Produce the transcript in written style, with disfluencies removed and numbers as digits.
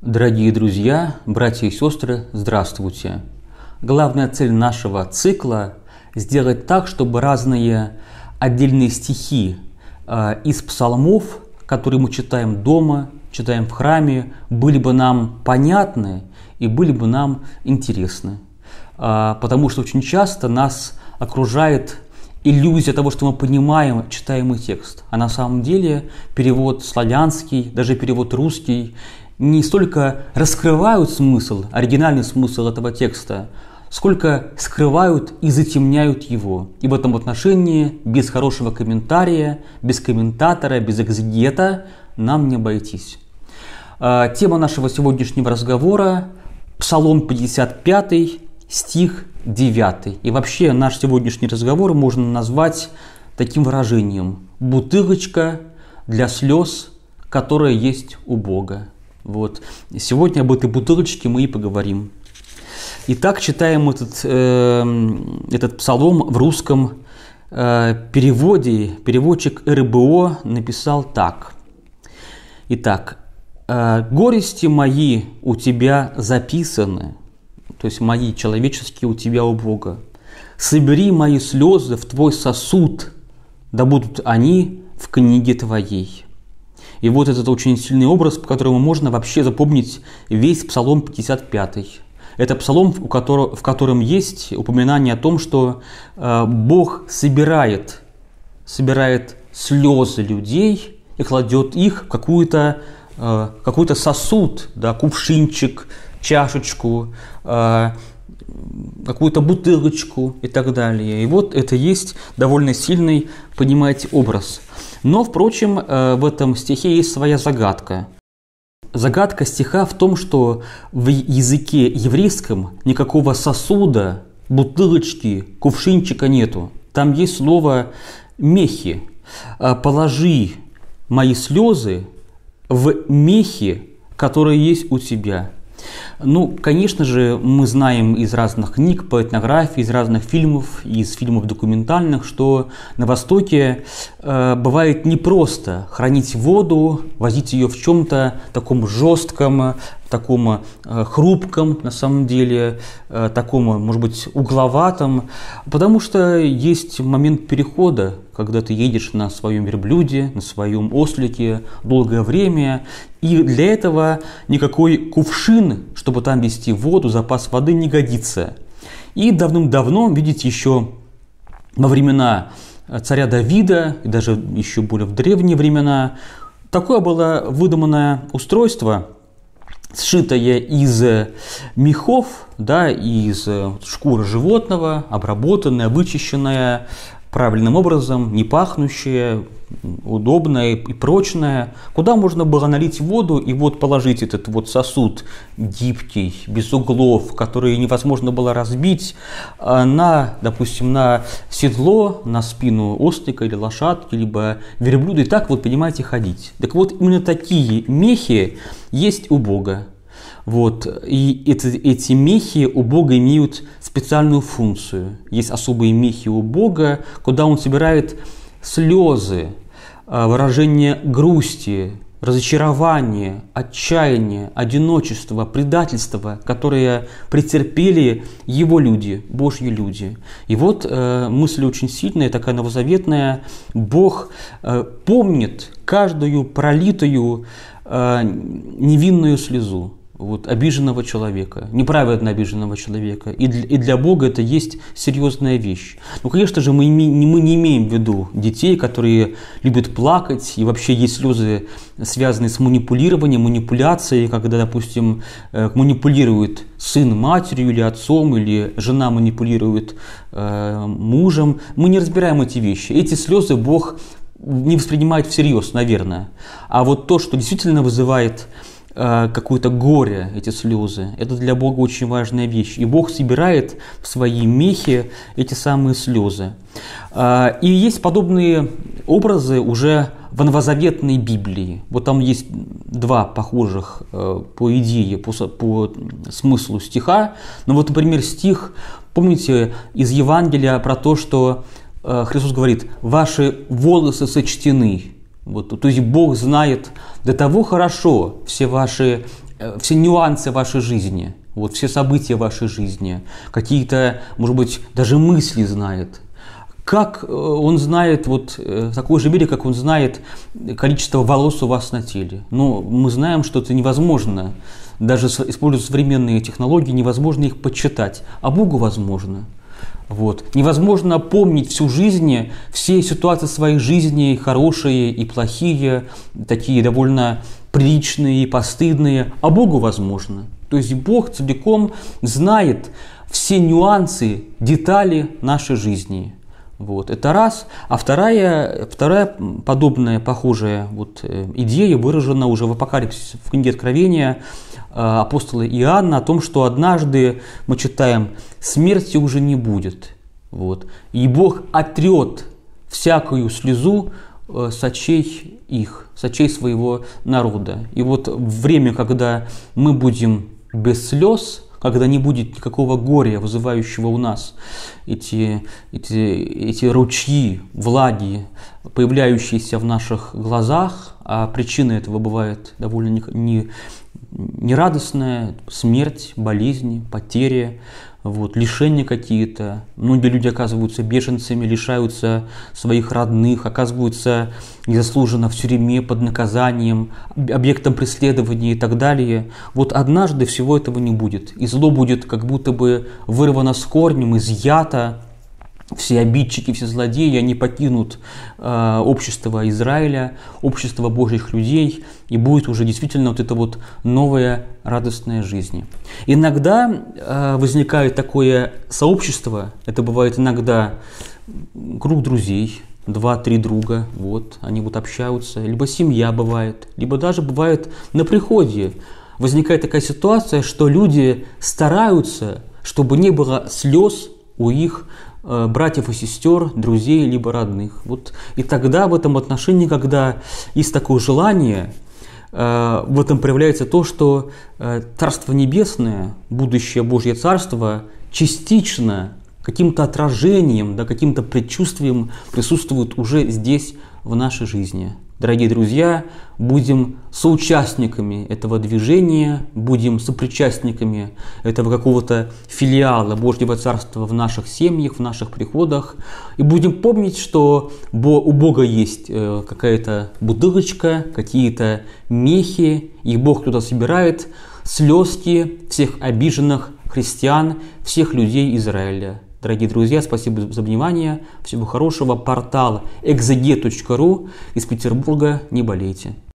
Дорогие друзья, братья и сестры, здравствуйте! Главная цель нашего цикла – сделать так, чтобы разные отдельные стихи из псалмов, которые мы читаем дома, читаем в храме, были бы нам понятны и были бы нам интересны. Потому что очень часто нас окружает иллюзия того, что мы понимаем читаемый текст. А на самом деле перевод славянский, даже перевод русский не столько раскрывают смысл, оригинальный смысл этого текста, сколько скрывают и затемняют его. И в этом отношении без хорошего комментария, без комментатора, без экзегета нам не обойтись. Тема нашего сегодняшнего разговора – Псалом 55, стих 9. И вообще наш сегодняшний разговор можно назвать таким выражением: бутылочка для слез, которая есть у Бога. Вот. Сегодня об этой бутылочке мы и поговорим. Итак, читаем этот псалом в русском переводе. Переводчик РБО написал так. Итак, «Горести мои у тебя записаны», то есть мои человеческие у тебя, у Бога. «Собери мои слезы в твой сосуд, да будут они в книге твоей». И вот этот очень сильный образ, по которому можно вообще запомнить весь Псалом 55. Это псалом, в котором есть упоминание о том, что Бог собирает слезы людей и кладет их в какой-то сосуд, да, кувшинчик, чашечку, какую-то бутылочку и так далее. И вот это есть довольно сильный, понимаете, образ. Но, впрочем, в этом стихе есть своя загадка. Загадка стиха в том, что в языке еврейском никакого сосуда, бутылочки, кувшинчика нету. Там есть слово «мехи». «Положи мои слезы в мехи, которые есть у тебя». Ну, конечно же, мы знаем из разных книг по этнографии, из разных фильмов, из фильмов документальных, что на Востоке бывает непросто хранить воду, возить ее в чем-то таком жестком, таком хрупком, на самом деле, таком, может быть, угловатом, потому что есть момент перехода, когда ты едешь на своем верблюде, на своем ослике долгое время, и для этого никакой кувшин, чтобы там вести воду, запас воды, не годится. И давным-давно, видите, еще во времена царя Давида, и даже еще более в древние времена, такое было выдуманное устройство, сшитое из мехов, да, из шкуры животного, обработанное, вычищенное правильным образом, не пахнущее, удобное и прочное, куда можно было налить воду и вот положить этот вот сосуд гибкий, без углов, который невозможно было разбить, допустим, на седло, на спину ослика или лошадки, либо верблюда, и так вот, понимаете, ходить. Так вот, именно такие мехи есть у Бога. Вот. И эти мехи у Бога имеют специальную функцию. Есть особые мехи у Бога, куда Он собирает слезы, выражение грусти, разочарования, отчаяния, одиночества, предательства, которые претерпели Его люди, Божьи люди. И вот мысль очень сильная, такая новозаветная. Бог помнит каждую пролитую невинную слезу вот, обиженного человека, неправедно обиженного человека. И для Бога это есть серьезная вещь. Но, конечно же, мы не имеем в виду детей, которые любят плакать, и вообще есть слезы, связанные с манипулированием, манипуляцией, когда, допустим, манипулирует сын матерью или отцом, или жена манипулирует мужем. Мы не разбираем эти вещи. Эти слезы Бог не воспринимает всерьез, наверное. А вот то, что действительно вызывает какое-то горе, эти слезы, это для Бога очень важная вещь. И Бог собирает в свои мехи эти самые слезы. И есть подобные образы уже в новозаветной Библии. Вот там есть два похожих по идее, по смыслу стиха. Но вот, например, стих, помните, из Евангелия про то, что Христос говорит: «Ваши волосы сочтены». Вот, то есть Бог знает до того хорошо все ваши все нюансы вашей жизни, вот все события вашей жизни, какие-то, может быть, даже мысли знает. Как он знает, вот в такой же мере, как он знает количество волос у вас на теле. Но мы знаем, что это невозможно. Даже используя современные технологии, невозможно их подсчитать. А Богу возможно. Вот. Невозможно помнить всю жизнь, все ситуации своей жизни, хорошие и плохие, такие довольно приличные и постыдные, а Богу возможно. То есть Бог целиком знает все нюансы, детали нашей жизни. Вот. Это раз. А вторая подобная, похожая вот идея выражена уже в Апокалипсисе, в книге Откровения апостола Иоанна, о том, что однажды, мы читаем, смерти уже не будет. Вот. И Бог отрет всякую слезу с очей их, с очей своего народа. И вот время, когда мы будем без слез, когда не будет никакого горя, вызывающего у нас эти ручьи влаги, появляющиеся в наших глазах, а причина этого бывает довольно нерадостная: смерть, болезни, потери, вот, лишения какие-то. Многие люди оказываются беженцами, лишаются своих родных, оказываются незаслуженно в тюрьме под наказанием, объектом преследования и так далее. Вот однажды всего этого не будет. И зло будет как будто бы вырвано с корнем, изъято. Все обидчики, все злодеи, они покинут общество Израиля, общество Божьих людей, и будет уже действительно вот эта вот новая радостная жизнь. Иногда возникает такое сообщество, это бывает иногда круг друзей, 2-3 друга, вот, они вот общаются, либо семья бывает, либо даже бывает на приходе. Возникает такая ситуация, что люди стараются, чтобы не было слез у их братьев и сестер, друзей, либо родных. Вот. И тогда в этом отношении, когда есть такое желание, в этом проявляется то, что Царство Небесное, будущее Божье Царство, частично каким-то отражением, да, каким-то предчувствием присутствует уже здесь, в нашей жизни. Дорогие друзья, будем соучастниками этого движения, будем сопричастниками этого какого-то филиала Божьего Царства в наших семьях, в наших приходах. И будем помнить, что у Бога есть какая-то бутылочка, какие-то мехи, и Бог туда собирает слезки всех обиженных христиан, всех людей Израиля. Дорогие друзья, спасибо за внимание. Всего хорошего. Портал exeget.ru из Петербурга. Не болейте.